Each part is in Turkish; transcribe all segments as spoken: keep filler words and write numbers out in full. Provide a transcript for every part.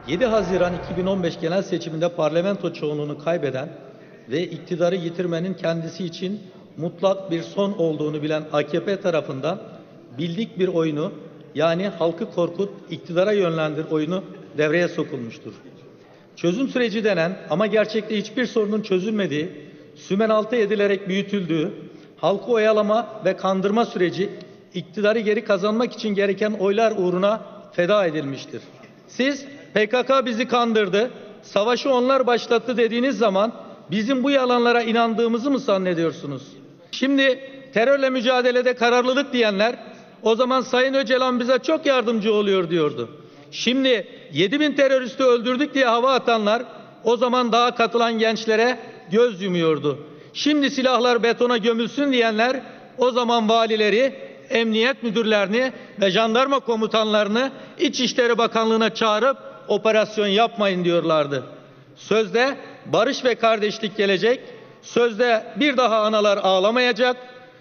yedi Haziran iki bin on beş genel seçiminde parlamento çoğunluğunu kaybeden ve iktidarı yitirmenin kendisi için mutlak bir son olduğunu bilen A K P tarafından bildik bir oyunu, yani halkı korkut, iktidara yönlendir oyunu devreye sokulmuştur. Çözüm süreci denen ama gerçekte hiçbir sorunun çözülmediği, sümenaltı edilerek büyütüldüğü, halkı oyalama ve kandırma süreci iktidarı geri kazanmak için gereken oylar uğruna feda edilmiştir. Siz P K K bizi kandırdı, savaşı onlar başlattı dediğiniz zaman bizim bu yalanlara inandığımızı mı zannediyorsunuz? Şimdi terörle mücadelede kararlılık diyenler o zaman Sayın Öcalan bize çok yardımcı oluyor diyordu. Şimdi yedi bin teröristi öldürdük diye hava atanlar o zaman daha katılan gençlere göz yumuyordu. Şimdi silahlar betona gömülsün diyenler o zaman valileri, emniyet müdürlerini ve jandarma komutanlarını İçişleri Bakanlığı'na çağırıp operasyon yapmayın diyorlardı. Sözde barış ve kardeşlik gelecek, sözde bir daha analar ağlamayacak,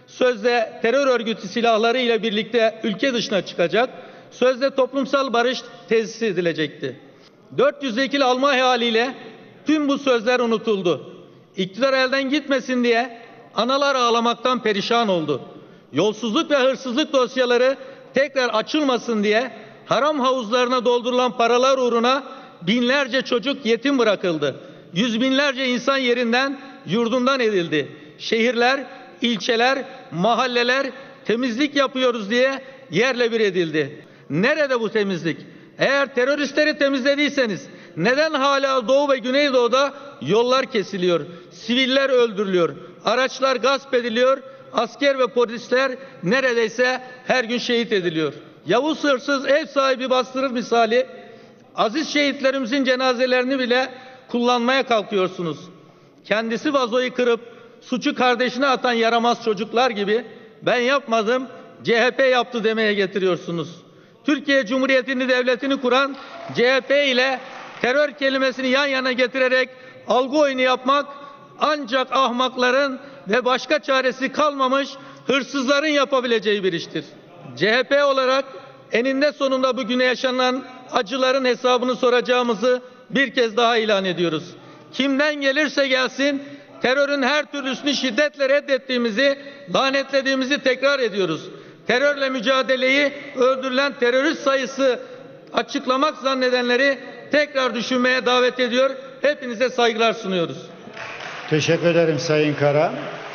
sözde terör örgütü silahları ile birlikte ülke dışına çıkacak, sözde toplumsal barış tesis edilecekti. dört yüz vekil alma haliyle tüm bu sözler unutuldu. İktidar elden gitmesin diye analar ağlamaktan perişan oldu. Yolsuzluk ve hırsızlık dosyaları tekrar açılmasın diye haram havuzlarına doldurulan paralar uğruna binlerce çocuk yetim bırakıldı. Yüz binlerce insan yerinden, yurdundan edildi. Şehirler, ilçeler, mahalleler temizlik yapıyoruz diye yerle bir edildi. Nerede bu temizlik? Eğer teröristleri temizlediyseniz neden hala Doğu ve Güneydoğu'da yollar kesiliyor, siviller öldürülüyor, araçlar gasp ediliyor, asker ve polisler neredeyse her gün şehit ediliyor? Yavuz hırsız ev sahibi bastırır misali aziz şehitlerimizin cenazelerini bile kullanmaya kalkıyorsunuz. Kendisi vazoyu kırıp suçu kardeşine atan yaramaz çocuklar gibi ben yapmadım, C H P yaptı demeye getiriyorsunuz. Türkiye Cumhuriyeti'ni, devletini kuran C H P ile terör kelimesini yan yana getirerek algı oyunu yapmak ancak ahmakların ve başka çaresi kalmamış hırsızların yapabileceği bir iştir. C H P olarak eninde sonunda bugüne yaşanan acıların hesabını soracağımızı bir kez daha ilan ediyoruz. Kimden gelirse gelsin terörün her türlüsünü şiddetle reddettiğimizi, lanetlediğimizi tekrar ediyoruz. Terörle mücadeleyi öldürülen terörist sayısı açıklamak zannedenleri tekrar düşünmeye davet ediyor. Hepinize saygılar sunuyoruz. Teşekkür ederim Sayın Kara.